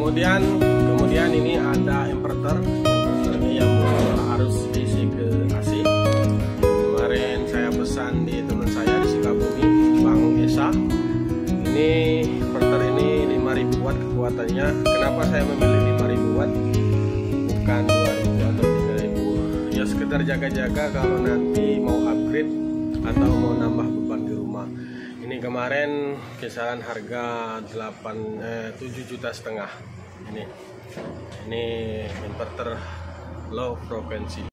Kemudian ini ada inverter ini yang harus diisi ke AC. Kemarin saya pesan di teman saya di Sukabumi, Bang Esa. Ini inverter ini 5000 watt kekuatannya. Kenapa saya memilih 5000 watt bukan 2000 atau 3000? Ya sekedar jaga-jaga kalau nanti mau upgrade atau mau nambah beban di rumah. Ini kemarin kisaran harga 7,5 juta. Ini inverter low frequency.